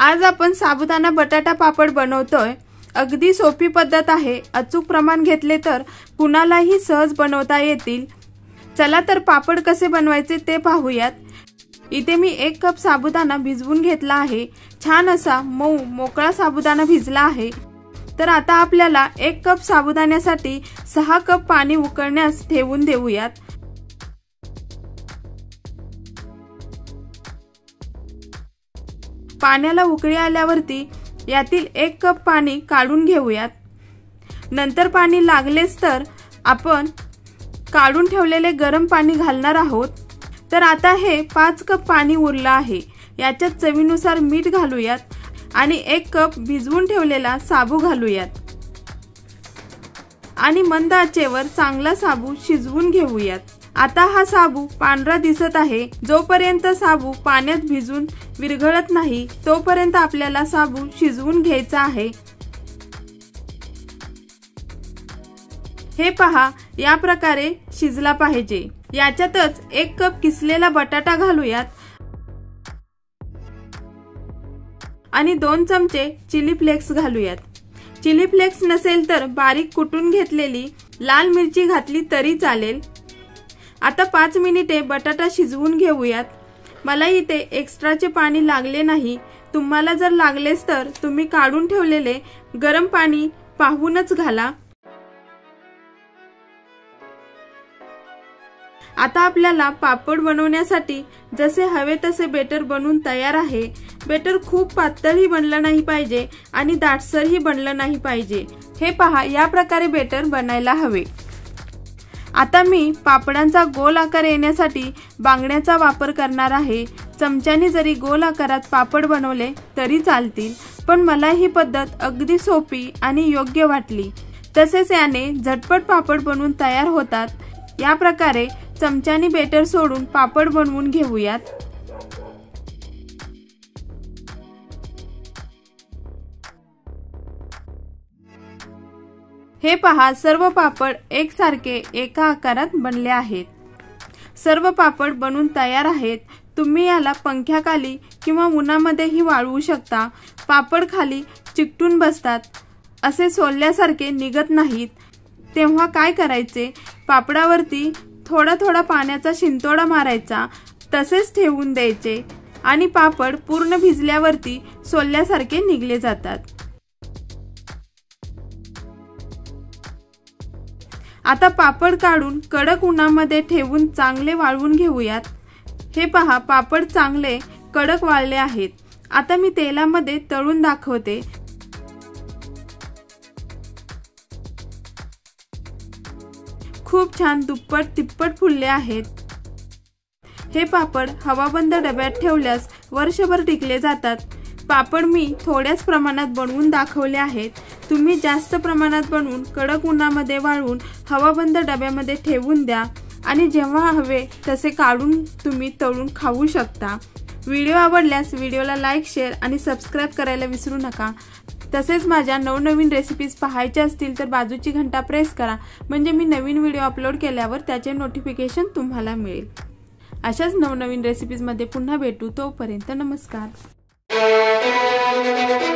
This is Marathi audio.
आज आपण साबुदाणा बटाटा पापड बनवतोय। अगदी सोपी पद्धत आहे। अचूक प्रमाण घेतले तर कुणालाही सहज बनवता येतील। चला तर पापड कसे बनवायचे ते पाहूयात। इथे मी 1 कप साबुदाणा भिजवून घेतला आहे। छान असा मऊ मोकळा साबुदाणा भिजला आहे। तर आता आपल्याला 1 कप साबुदाण्यासाठी 6 कप पाणी उकळण्यास ठेवून देऊयात। पाण्याला उकळी आल्यावरती यातील 1 कप पाणी काढून घेऊयात। नंतर पाणी लागलेच तर आपण काढून ठेवलेले गरम पाणी घालणार आहोत। तर आता हे 5 कप पाणी उरलं आहे। याच्यात चवीनुसार मीठ घालूयात आणि 1 कप भिजवून ठेवलेला साबू घालूयात आणि मंद आचेवर चांगला साबू शिजवून घेऊयात। आता हा साबू पांढरा दिसत आहे। जोपर्यंत साबू पाण्यात भिजून विरघळत नाही तोपर्यंत आपल्याला साबू शिजवून घ्यायचा आहे। हे पहा, या प्रकारे शिजला पाहिजे। याच्यातच 1 कप किसलेला बटाटा घालूयात आणि 2 चमचे चिली फ्लेक्स घालूयात। चिली फ्लेक्स नसेल तर बारीक कुटून घेतलेली लाल मिरची घातली तरी चालेल। आता 5 मिनिटे बटाटा शिजवून घेऊयात। मला इथे एक्स्ट्राचे पाणी लागले नाही। तुम्हाला जर लागलेस तर तुम्ही काढून ठेवलेले गरम पाणी पाहूनच घाला। आता आपल्याला पापड बनवण्यासाठी जसे हवे तसे बेटर बनवून तयार आहे। बेटर खूप पातळही बनलं नाही पाहिजे आणि दाटसरही बनलं नाही पाहिजे। हे पहा, या प्रकारे बेटर बनायला हवे। आता मी पापडांचा गोल आकार येण्यासाठी बांगड्याचा वापर करणार आहे। चमच्याने जरी गोल आकारात पापड बनवले तरी चालतील, पण मला ही पद्धत अगदी सोपी आणि योग्य वाटली। तसेच याने झटपट पापड बनवून तयार होतात। या प्रकारे चमच्याने बेटर सोडून पापड बनवून घेऊयात। हे पहा, सर्व पापड एकसारखे एका आकारात बनले आहेत। सर्व पापड बनवून तयार आहेत। तुम्ही याला पंख्याखाली किंवा उन्हामध्येही वाळवू शकता। पापड खाली चिकटून बसतात, असे सोलल्यासारखे निघत नाहीत। तेव्हा काय करायचे, पापडावरती थोडा थोडा पाण्याचा शिंतोडा मारायचा, तसेच ठेवून द्यायचे आणि पापड पूर्ण भिजल्यावरती सोलल्यासारखे निघले जातात। आता पापड काढून कडक उन्हामध्ये ठेवून चांगले वाळवून घेऊयात। हे पहा, पापड चांगले कडक वाळले आहेत। आता मी तेलामध्ये तळून दाखवते। खूप छान दुप्पट तिप्पट फुलले आहेत। हे पापड हवाबंद डब्यात ठेवल्यास वर्षभर टिकले जातात। पापड मी थोड्याच प्रमाणात बनवून दाखवले आहेत। तुम्ही जास्त प्रमाणात बनवून कडक उन्हामध्ये वाळवून हवाबंद डब्यामध्ये ठेवून द्या आणि जेव्हा हवे तसे काढून तुम्ही तळून खाऊ शकता। व्हिडिओ आवडल्यास व्हिडिओला लाईक, शेअर आणि सबस्क्राइब करायला विसरू नका। तसेच माझ्या नवनवीन रेसिपीज पाहायच्या असतील तर बाजूची घंटा प्रेस करा, म्हणजे मी नवीन व्हिडिओ अपलोड केल्यावर त्याचे नोटिफिकेशन तुम्हाला मिळेल। अशाच नवनवीन रेसिपीज मध्ये पुन्हा भेटू। तोपर्यंत नमस्कार।